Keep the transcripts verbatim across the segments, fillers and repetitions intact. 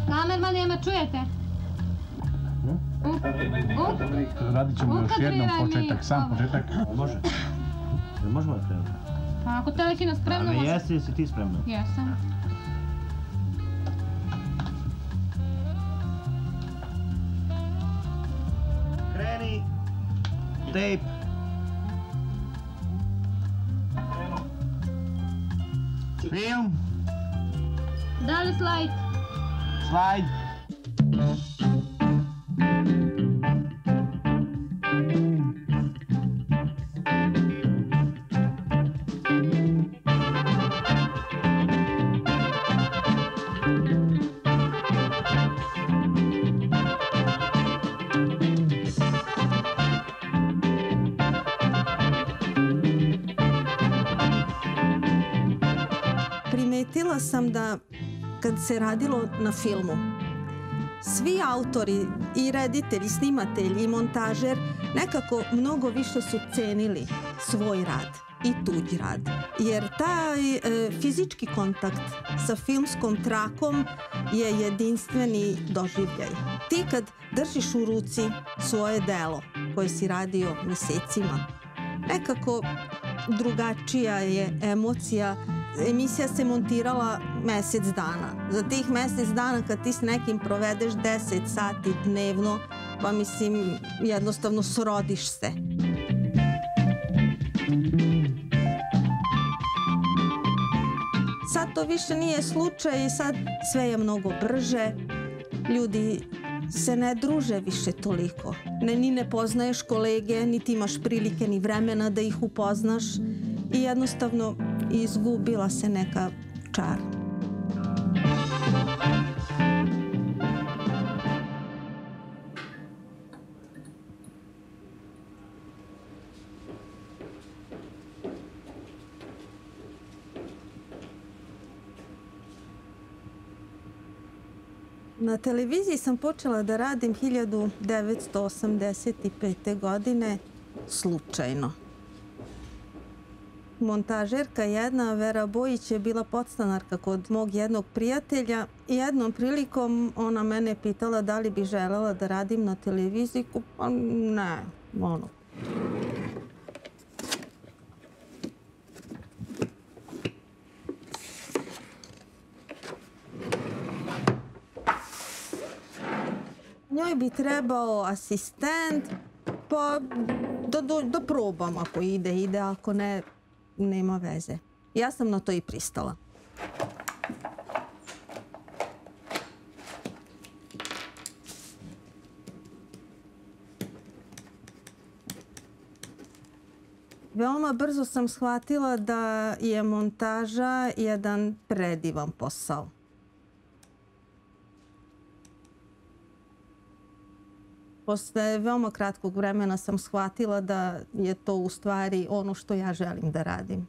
Kamerman, jel me čujete? Radit ćemo još jednom početak, sam početak. Može. Možemo da krenemo? Ako telekina spremna, može. A jesi, jesi ti spremna? Jesam. Kreni. Tape. Film. Da li slajd? Slajd. Primetila sam da kad se radilo na filmu, svi autori i reditelji, snimatelji i montažer nekako mnogo više su cenili svoj rad i tuđi rad. Jer taj e, fizički kontakt sa filmskom trakom je jedinstveni doživljaj. Ti kad držiš u ruci svoje delo koje si radio mesecima, nekako drugačija je emocija. Emisija se montirala mesec dana. Za tih mesec dana kad ti s nekim provedeš deset sati dnevno, pa mislim jednostavno srodiš se. Sad to više nije slučaj i sad sve je mnogo brže. Ljudi se ne druže više toliko. Ne, ni ne poznaješ kolege, niti imaš prilike ni vremena da ih upoznaš i jednostavno izgubila se neka čar. Na televiziji sam počela da radim hiljadu devetsto osamdeset pete. godine slučajno. Montažerka jedna, Vera Bojić, je bila podstanarka kod mog jednog prijatelja i jednom prilikom ona mene pitala da li bi želela da radim na televiziji. Pa ne, ono. Njoj bi trebao asistent, pa da, da, da probam, ako ide, ide, ako ne, nema veze. Ja sam na to i pristala. Veoma brzo sam shvatila da je montaža jedan predivan posao. Posle veoma kratkog vremena sam shvatila da je to u stvari ono što ja želim da radim.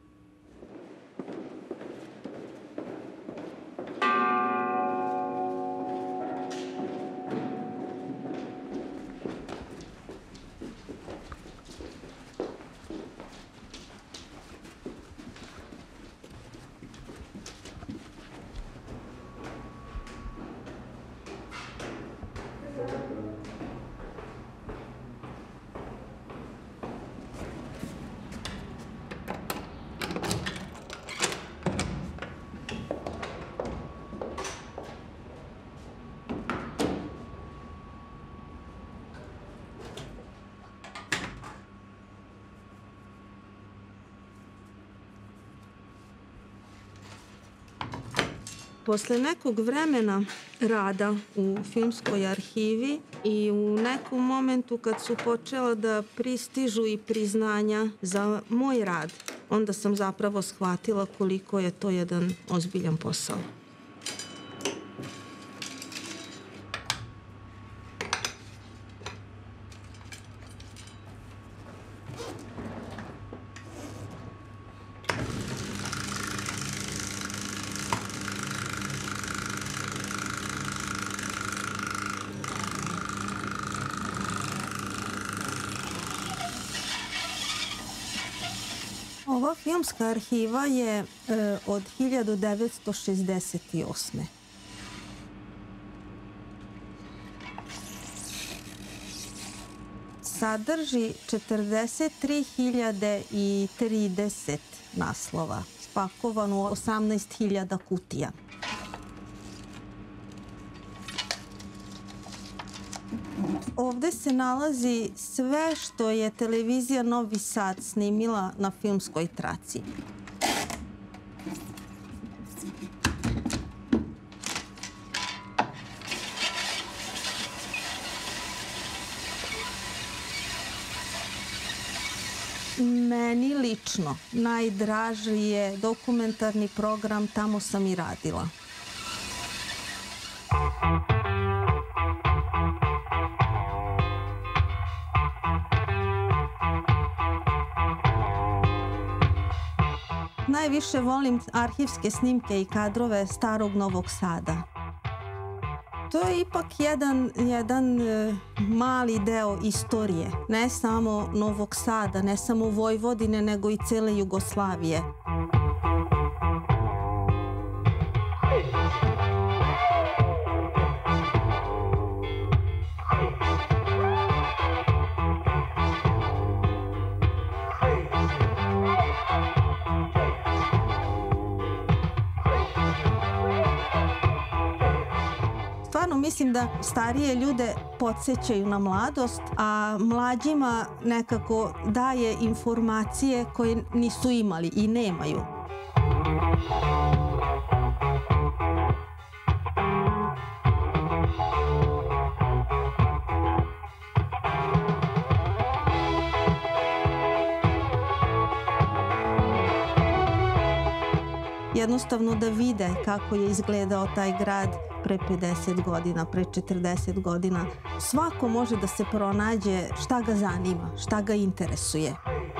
Posle nekog vremena rada u filmskoj arhivi i u nekom momentu kad su počela da pristižu i priznanja za moj rad, onda sam zapravo shvatila koliko je to jedan ozbiljan posao. Ova filmska arhiva je e, od hiljadu devetsto šezdeset osme. sadrži četrdeset tri hiljade trideset naslova, spakovan u osamnaest hiljada kutija. Ovde se nalazi sve što je televizija Novi Sad snimila na filmskoj traci. Meni lično najdraži je dokumentarni program Tamo sam i radila. Najviše volim arhivske snimke i kadrove starog Novog Sada. To je ipak jedan, jedan e, mali deo istorije, ne samo Novog Sada, ne samo Vojvodine, nego i cele Jugoslavije. Stvarno mislim da starije ljude podsjećaju na mladost, a mlađima nekako daje informacije koje nisu imali i nemaju. Jednostavno da vide kako je izgledao taj grad pre pedeset godina, pre četrdeset godina. Svako može da se pronađe šta ga zanima, šta ga interesuje.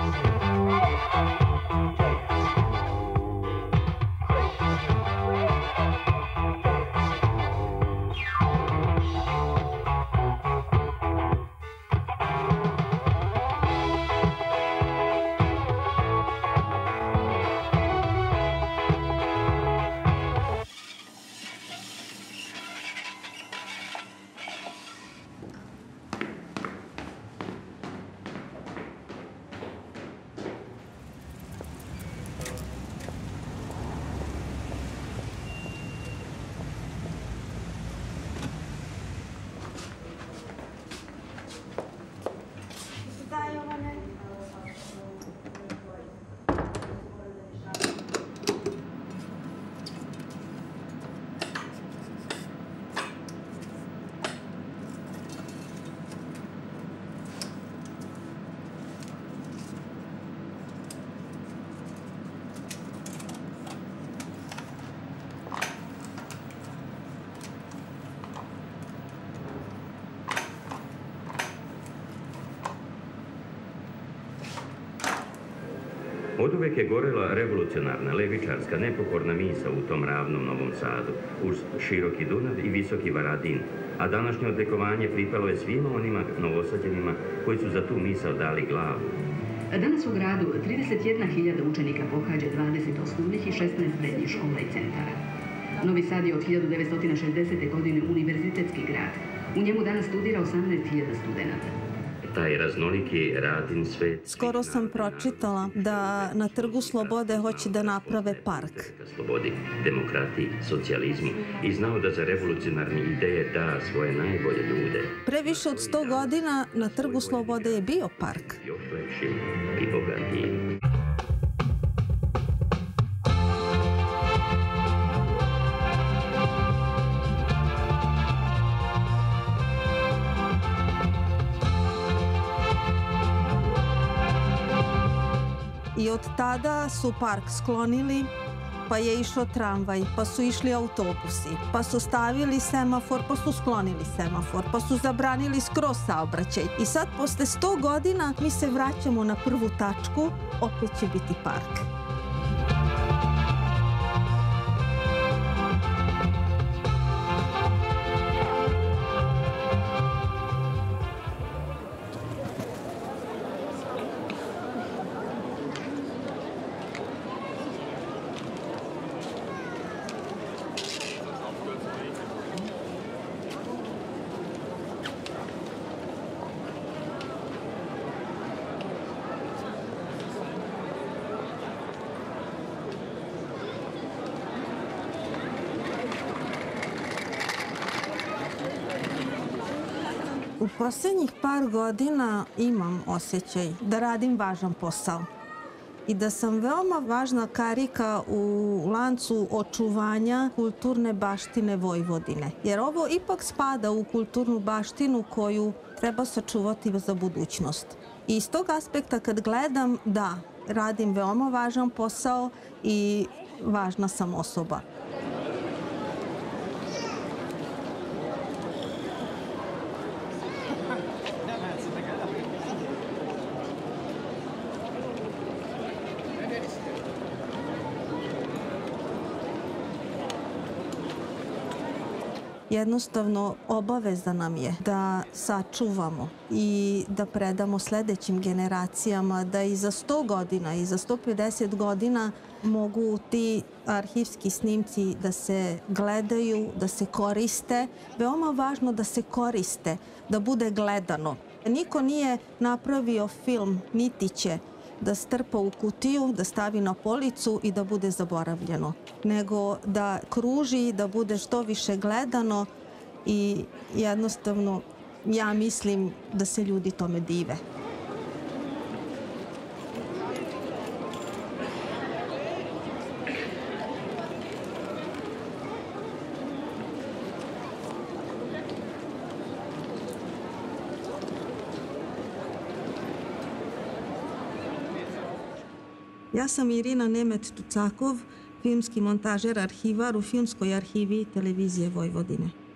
Oduvek je gorela revolucionarna, levičarska, nepokorna misa u tom ravnom Novom Sadu, uz široki Dunav i visoki Varadin, a današnje odlikovanje pripalo je svima onima novosađenima koji su za tu misao dali glavu. Danas u gradu trideset jedna hiljada učenika pohađa dvadeset osnovnih i šesnaest srednjih škola i centara. Novi Sad je od hiljadu devetsto šezdesete. godine univerzitetski grad. U njemu danas studira osamnaest hiljada studenata. Taj raznoliki radin svet... Skoro sam pročitala da na Trgu Slobode hoće da naprave park. Slobodi, demokratiji, socijalizmu i znao da za revolucionarne ideje da svoje najbolje ljude. Pre više od sto godina na Trgu Slobode je bio park. Još lepšim i bogatijim. I od tada su park sklonili, pa je išao tramvaj, pa su išli autobusi, pa su stavili semafor, pa su sklonili semafor, pa su zabranili skroz saobraćaj. I sad, posle sto godina, mi se vraćamo na prvu tačku, opet će biti park. U posljednjih par godina imam osjećaj da radim važan posao i da sam veoma važna karika u lancu očuvanja kulturne baštine Vojvodine. Jer ovo ipak spada u kulturnu baštinu koju treba sačuvati za budućnost. I iz tog aspekta kad gledam, da, radim veoma važan posao i važna sam osoba. Jednostavno, obaveza nam je da sačuvamo i da predamo sljedećim generacijama da i za sto godina i za sto pedeset godina mogu ti arhivski snimci da se gledaju, da se koriste. Veoma važno da se koriste, da bude gledano. Niko nije napravio film, niti će da strpa u kutiju, da stavi na policu i da bude zaboravljeno, nego da kruži, da bude što više gledano i jednostavno ja mislim da se ljudi tome dive. Ja sam Irina Nemet-Tucakov, filmski montažer, arhivar u Filmskoj arhivi Televizije Vojvodine.